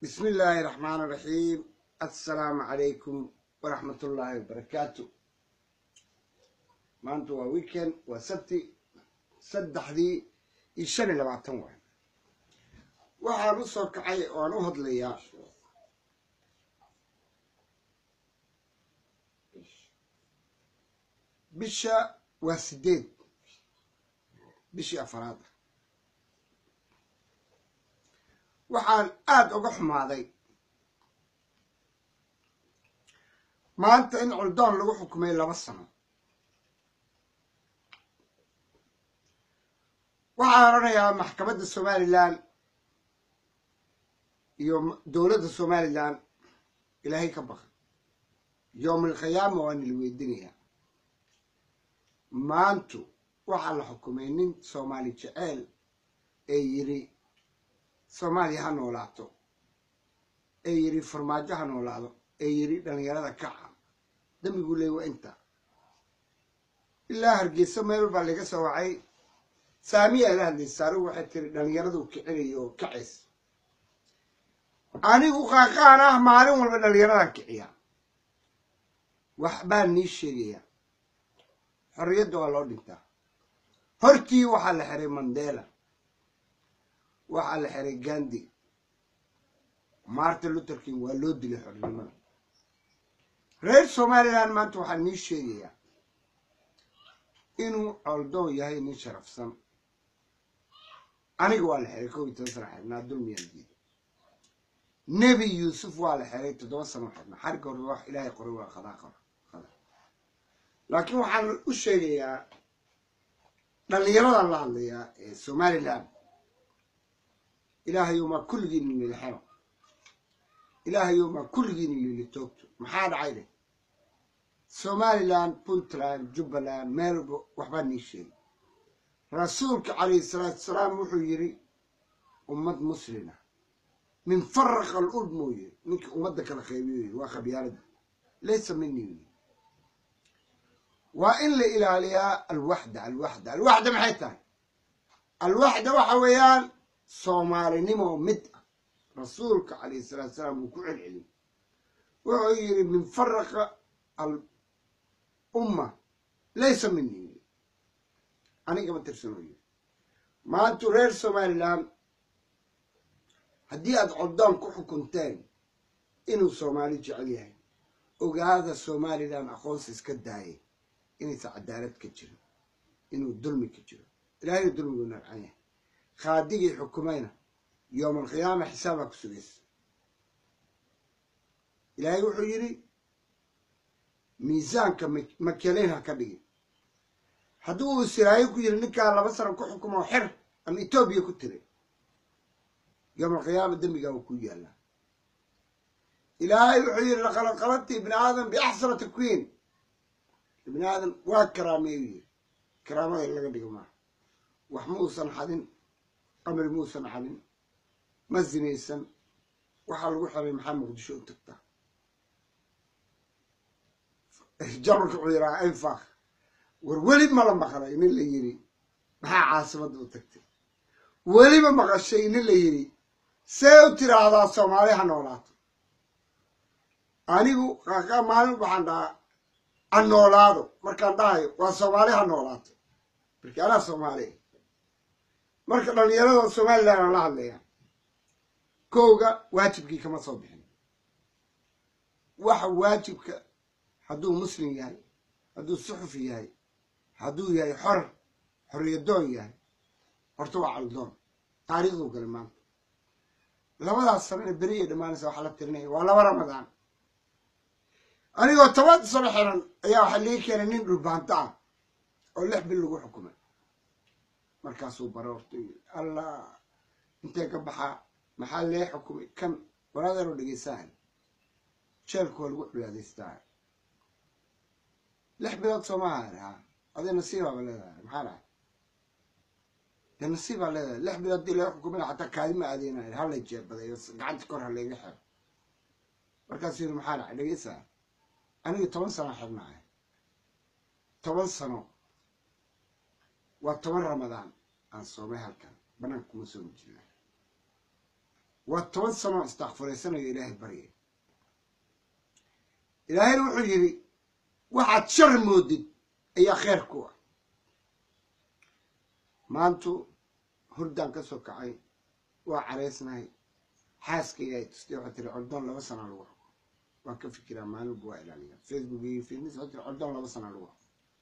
بسم الله الرحمن الرحيم. السلام عليكم ورحمة الله وبركاته. ما أنتوا ويكند وسبتي صدح دي الشن اللي بعتهم وحنصور كعي ونهض ليا بشا وسديد بشي أفراد وحان أقح ماضي ما أنت إن عردان لغو حكمين لبصنا وحان يا محكمة الصومالي لان يوم دولة الصومالي لان إلهي كبخ يوم القيامة وان الويدنيا ما أنتو وحان حكمين صومالي جعل يري صومالي هنولاتو يري فرماجة هنولاتو يري دلنيارada kaca damigu leeyo inta ilaa hargeysa meel baa laga soo wacay saamiya la hadlay saaru waxay tiri dhallinyaradu kicinayo kacis anigu qaaqaan ah maalin walba dhallinyarada kiciya wax baan ni sheegaya xorriyadu waa loo dhintaa hortii waxa la xiray Mandela waxa la xiray Gandhi Martin Luther King waa loo dilay xornimada reer Somaliland maanta waxa ni sheegaya inuu Aldoon yahay nin sharafsan aniga waa la xiray 12 sano xirnaa dulmiyadii Nabi Yusuf waa la xiray 7 sano xirnaa xarga hore wax Ilaahay qoray waa qada laakiin waxaan u sheegayaa dhalinyarada la hadlaya ee Somaliland Ilaahay ma kulligiin min xiro Ilaahay ma kulligiin min toogto maxaa dhacay Somaliland Puntland Jubaland Melbo waxba ni sheegay rasuulka alayhi salaatu salaam wuxuu yiri ummad muslima min farq al-umma ninka ummadda kala qeybiyo waa khabyaalad laysa minni wa in la ilaaliya al-wahda maxay tahay al-wahda waxa weeyaan Soomaalinimo mid rasuulka alayhi salaatu salaam ku celceli wuxuu yiri min farq الأمة ليس مني أنا كمان ترسلوني ما أنتو رير Somaliland هدي أدعودان كحكم تاني إنه Somali جعليه وقاعدة Somaliland أخوص كداي إنه تعدالات كتير إنه الظلم كتير لا الظلم يقولنا عنه خادقي حكومينا يوم القيامة حسابك سويس إلهي وحيري ميزانك مكيالينها كبير هدو سرايكو يرنكا على بصر كحكم وحر أم إثيوبيا كتير يوم القيامة دمي قاو كويالا إلهي وحير لخلقلتي ابن آدم بأحسن تكوين ابن آدم وكرامي كرامي اللي قد يقوم وحموسا حدن قمر موسى حدن مزنيسا وحال وحري محمد شو تقطع جرك عيرا انفاخ ولي ما لما خرا ان اللي يري ما عاصمته تكتي ولي ما مقشي ان اللي يري سيو ترادا Soomaali hanolaat anigu qaqa maalin waxaan daa anolaado markaan dhahay waa Soomaali hanolaat markii ana Soomaali marka dhalinyarada Somaliland la hadlaya kooga waajibkii kama soo bixin waxa waajibka hadduu muslim yahay hadduu suxufi yahay hadduu yahay xorriyadoon yahay horta waa caldoon taariikhdu galay maanta labadaas sano beriye dhamaanaysa waxa la tirinaya waa laba Ramadaan anigoo 10 sano xiran ayaa waxa lii keenay nin dhulbaanta ah oo 6 bil lagu xukumay markaasuu baroortay Allah intee ka baxa maxaa lee xukumay kan walaadaro dhageysan jeelkoo lagu ciyaadaystaa 6 bilood Soomaaliya هذا نصيبه ولا محاله ده نصيبه ولا 6 bilood دي لا حكومه حتى كلمه ادينا هلا جيب بدي قعدت كره هلا يحب markaas inuu maxaa dhageysa aniga 10 sano xirnaa 10 sano waa 10 Ramadaan aan soomay halkan banaan kuma soo jiray وطبعا سنة استغفر سنة إلهي بريه إلهي روحو يري واحد شر مودد أي خير كوا ما أنتو هردان كسو كعي وعريسنا حاسكي جاي تستيوحة العردون لو سنة الوحو وكان فكرة مالو بوا إلانية فيسبوكي في الناس العردون لو سنة الوحو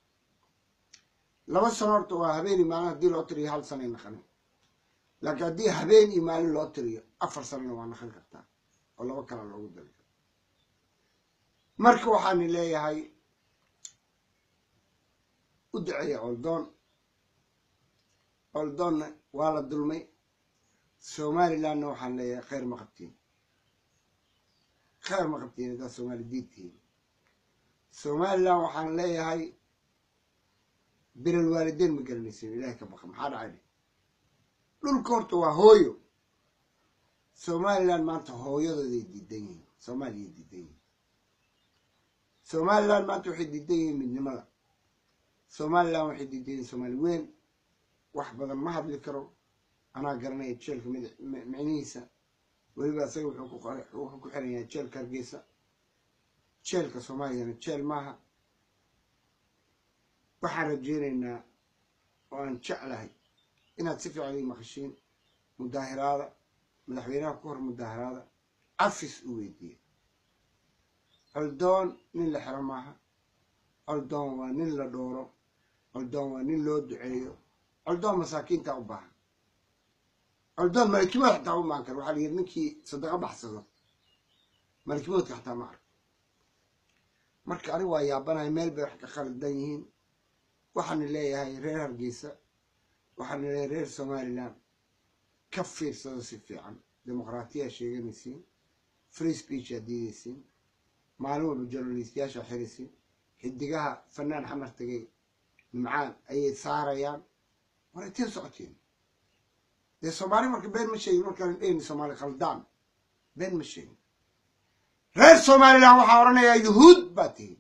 لو سنة ورطوا هبيني معنا دي لوتري هال سنة نخني لكن دي هبيني مالي لوتري أفر سنة وانا خلق كتا والله وكلا لو قدر مركو حاني لي هاي ادعي عردون ولا ظلمي سومالي لانه وحان لي خير مقبتين إذا سومالي ديتين سومالي لانه وحان لي هاي بين الوالدين مقرنسين إلهي كبقى محاد عالي لول كورتو هويو سومالي لان مانتو هويو دي ديدين سومالي ديدين سومالي لان مانتو وحي ديدين من نملا سومالي لان وحي ديدين سومالي وين wax badan ma hadli karo ana garanay jeelka micnihiisa waliba asaga wuxuu ku xiran yahay jeelka Hargeysa jeelka Soomaaliya jeel maaha waxaan rajeynaynaa oo aan jeclahay inaad si fiican u maqashiin mudaahiraada madaxweynaha ku hor mudaahiraada afis u weydiiyay aldoon nin la xiro maaha aldoon waa nin la dhooro aldoon waa nin loo duceeyo aldoon masaakiin ta u baahan aldoon malkiimood xataa u maan karo waxaa la yidhi ninkii sadaqa baxsado malkiimoodka xataa ma arko marka anigu waa yaabanahay meel bay wax ka khaldan yihiin waxaan leeyahay reer Hargeysa waxaan leeyahay reer Somaliland ka fiirsado si fiican dimuqraadiya sheeganaysiin free speech adiidaysiin maalin walba journalistiyaasha xiraysiin xidigaha fanaan xamar tagay macaan ayay saarayaan وريتين ساعتين ده سومالي مركب بين مشي مركب إيه سومالي خلدان بين مشي غير سومالي لا وحورنا يا يهود باتي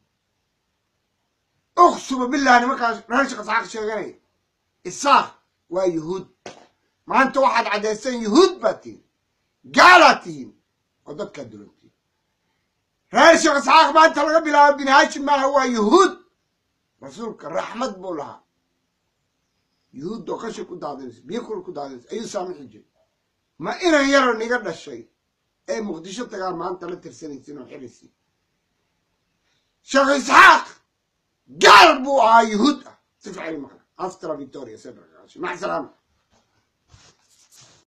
أقسم بالله أنا ما كان رانش قصعق شغالي الصاخ ويهود ما أنت واحد عدسين يهود باتي قالتين وضد كدلنتي رانش قصعق ما أنت لقى بلا بنهاية ما هو يهود رسولك الرحمة بولها يهود دوكاشي كودادنس بيكل كودادنس أي سامي حجي ما إنا يرى نيجر الشيء أي مقدشة تجار ما أنت لا ترسلين سنو حرسي شيخ إسحاق قلبه يهود سفعي المغرب أفترى فيكتوريا سبرا مع السلامة